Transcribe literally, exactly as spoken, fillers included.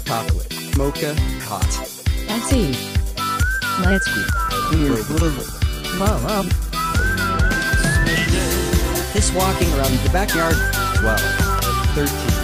chocolate, mocha, hot. I see. Let's go. Whoa, whoa. This walking around the backyard, twelve, thirteen.